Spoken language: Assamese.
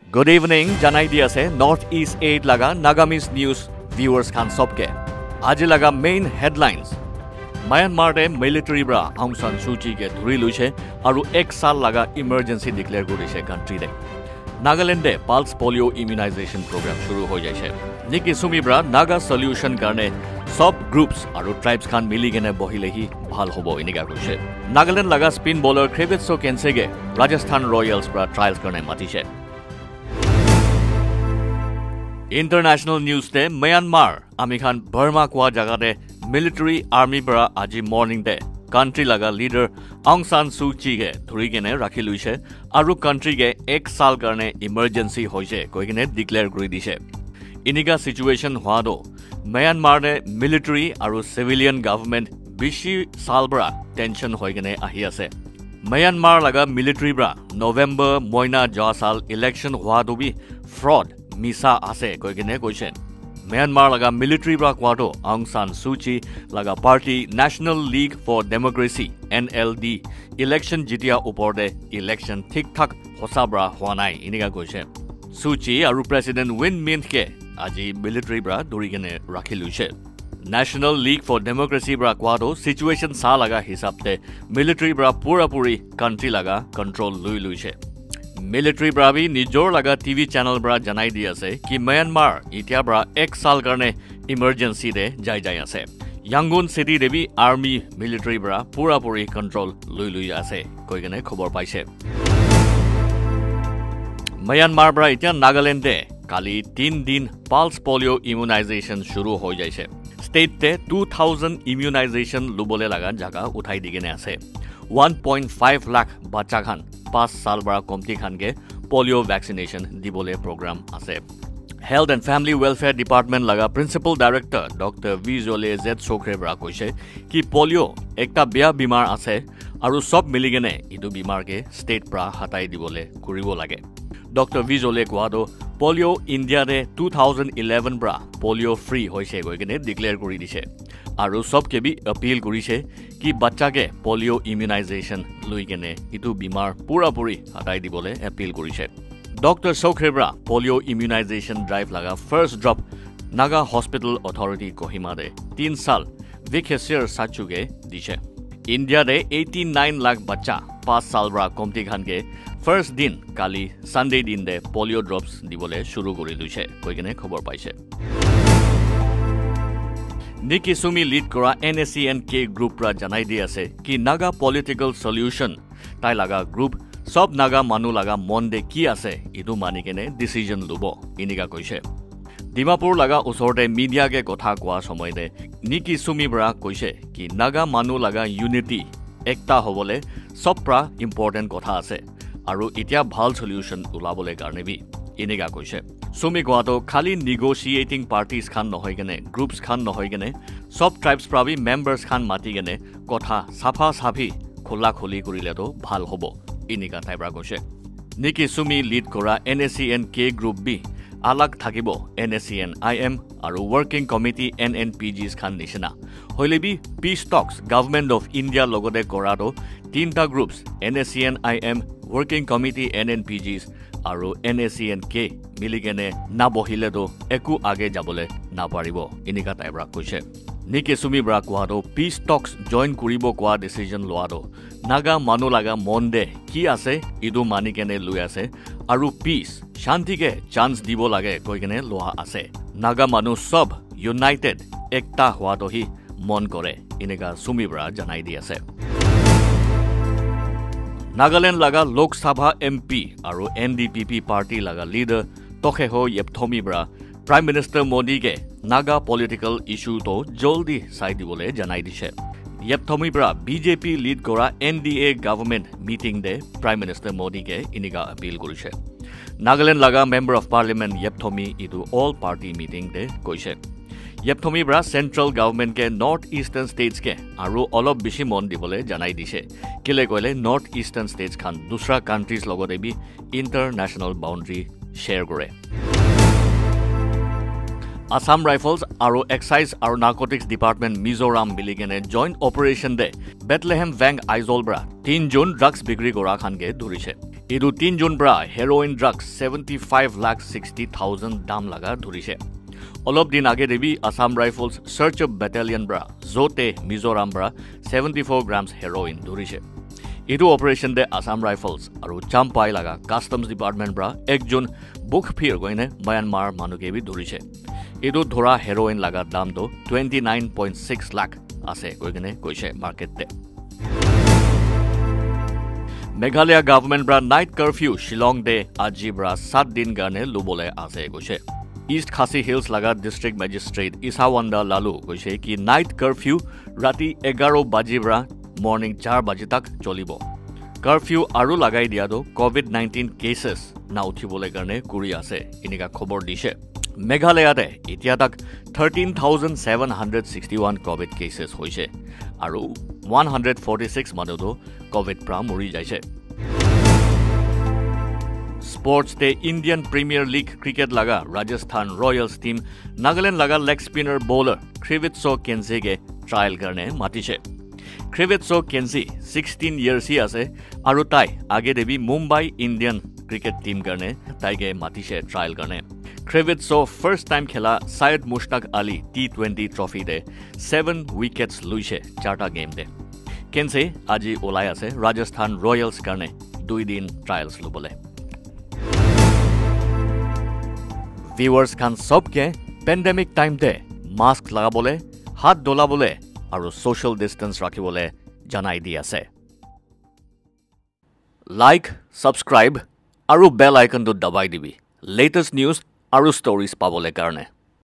Good evening, janai di ase Northeast 8 laga Nagamis News viewers khan sobke. Aji laga main headlines. Myanmar de military bra Aung San Suu Kyi ke dhuri luise aru 1 saal laga emergency declare korise country de. Nagaland de pulse polio immunization program shuru hoi jaise. Niki Sumi bra Naga solution karne sub groups aru tribes khan mili gene bohilehi bhal hobo iniga koise. Nagaland laga spin bowler Krevitso Kensege Rajasthan Royals bra trials karne matise. International news de Myanmar Amikhan Burma kwa jaga de military army bra aji morning de country laga leader Aung San Suu Kyi ke dhuri kene rakhi luise aru country ke 1 saal karne emergency hoise koi kene declare kori dise. Iniga situation hwa do Myanmar de military aru civilian government bishi saal bra tension hoi kene ahi ase. Myanmar laga military bra November moina ja saal election hwa do bi fraud Misa ase koi kene koise. Myanmar laga military bra kwado Aung San Suu Kyi laga party National League for Democracy NLD election jitia upor de election thik thak hosa bra hwanai iniga koise. Suu Kyi aru President Win Myint ke aji military bra duri kene rakhi luise. National League for Democracy bra kwado situation sa laga hisab te military bra pura puri country laga control lui luise. Military bra bhi nijor laga TV channel bra janai di ase ki Myanmar itia bra 1 saal karne emergency de jai ase. Yangon city de bhi army military bra pura puri control lui ase koi kene khobor paise. Myanmar bra itia Nagaland de kali 3 din pulse polio immunization shuru hoi jaise. State te 2000 immunization lubole laga jaga uthai digene ase. 1.5 lakh bacha khan 5 saal bra komti khan ke polio vaccination dibole program ase. Health and Family Welfare Department laga Principal Director Dr. Vizole Z Sokre bra koise ki polio ekta beya bimar ase aru sob miligene itu bimar ke state bra hatai dibole kuribo lage. Dr. Vizole kwado polio India de 2011 bra polio free hoise goi kene declare kori dise. Aru sob ke bi appeal korise ki bacha ke polio immunization lui kene itu bimar pura puri hatai dibole appeal korise. Dr. Sokrebra polio immunization drive laga first drop Naga Hospital Authority Kohima de 3 saal Vikhesir Sachuge dise. India de 89 lakh bacha 5 saal bra komti khan ke first din kali Sunday din de polio drops dibole shuru kori luise koi kene khobor paise. Niki Sumi lead kora NSCN-K group ra janai di ase ki Naga political solution tai laga group sob Naga manu laga monde ki ase idu mani kene decision lubo iniga koise. Dimapur laga usorte media ke kotha kwa somoy de Niki Sumi bra koise ki Naga manu laga unity ekta hobole sob pra important kotha ase aru itia bhal solution ulabole karne bi iniga koise. Sumi Guado khali negotiating parties khan nohoi gene groups khan nohoi gene sob tribes prabi members khan mati gene kotha safa safi khola kholi korile to bhal hobo inika taibra koise. Niki Sumi lead kora NSCN-K group B alag thakibo NSCN IM aru working committee NNPGs khan nishina hoile bi peace talks government of India logode korado tinta groups NSCN IM working committee NNPGs aru NSCN-K miligene na bohile do eku age jabole na paribo inika taibra koise. Niki Sumi bra kwado peace talks join kuribo kwa decision loado Naga manu laga monde ki ase idu mani kene lui ase aru peace shanti ke chance dibo lage koi kene loa ase. Naga manu sob united ekta hwa to hi mon kore inika Sumi bra janai di ase. Nagaland laga Lok Sabha MP aru NDPP party laga leader Tokheho Yepthomi bra Prime Minister Modi ke Naga political issue to joldi sai dibole janai dise. Yepthomi bra BJP lead kora NDA government meeting de Prime Minister Modi ke iniga appeal korise. Nagaland laga Member of Parliament Yepthomi itu all party meeting de koise. Yepthomi bra central government ke north eastern states ke aru olop bishi mon dibole janai dise. Kile koile north eastern states khan dusra countries logode bi international boundary share kore. Assam Rifles aru Excise aru Narcotics Department Mizoram miligene joint operation de Bethlehem Wang Aizol bra 3 jon drugs bikri kora khan ke dhurise. এইটো 3 জুন পৰা হেৰোইন ড্ৰাগছ 75,60,000 দাম লাগা ধৰিছে অলপ দিন আগে দেবি আসাম ৰাইফলছ সাৰ্চ বেটালিয়ন পৰা জোতে মিজোৰাম পৰা 74 গ্ৰামছ হেৰোইন ধৰিছে এইটো অপাৰেশ্যন দে আসাম ৰাইফলছ আৰু চাম্পাই লাগা কাস্টমছ ডিপাৰ্টমেণ্ট পৰা একজন বুক ফিৰ গইনে মায়ানমাৰ মানুহকেবি ধৰিছে এইটো ধৰা হেৰোইন লাগা দামটো 29.6 লাখ আছে কইনে কৈছে মাৰ্কেটতে মেঘালয় গভৰ্ণমেণ্ট পৰা নাইট কাৰফিউ শিলং দে আজি পৰা 7 দিন কাৰণে লুবলে আছে কৈছে ইষ্ট খাসী হিলছ লাগা ডিস্ট্ৰিক্ট মেজিষ্ট্ৰেট ইছাৱাণ্ডা লালু কৈছে কি নাইট কাৰফিউ ৰাতি 11 বাজি পৰা মৰ্নিং 4 বাজি তাক চলিব কাৰফিউ আৰু লাগাই দিয়াটো কোভিড-19 কেसेस না উঠিবলৈ কাৰণে কৰি আছে এনেকা খবৰ দিছে মেঘালয়তে এতিয়া তাক 13,761 কোভিড কেसेस হৈছে আৰু 146 মানুহটো কোভিড পৰা মৰি যাইছে sports day Indian premier league cricket লাগা রাজস্থান রয়্যালস টিম নাগাল্যান্ড লাগা লেগ স্পিনার বোলার ক্রিভিটসো কেনজিকে ট্রায়াল কাৰণে মাতিছে ক্রিভিটসো কেনজি 16 ইয়ার্স আছে আৰু তাই আগে দেবি মুম্বাই ইন্ডিয়ান ক্রিকেট টিম কাৰণে তাইকে মাতিছে ট্রায়াল কাৰণে ক্রিভিটসো ফার্স্ট টাইম খেলা সাইদ মুশতাক আলী T20 ট্রফি দে 7 উইকেটস লুইছে 4টা গেম দে কেনজি আজি ওলাই আছে রাজস্থান রয়্যালস কাৰণে 2 দিন ট্রায়ালস লবলে ভিউয়ার্স খান সবকে পেন্ডেমিক টাইম দে মাস্ক লাগাবলে হাত দলাবলে আৰু সোশ্যাল ডিস্টেন্স ৰাখিবলে জনাই দি আছে লাইক সাবস্ক্রাইব আৰু বেল আইকনটো দবাই দিবি লেটেস্ট নিউজ আৰু ষ্টৰিজ পাবলে কাৰণে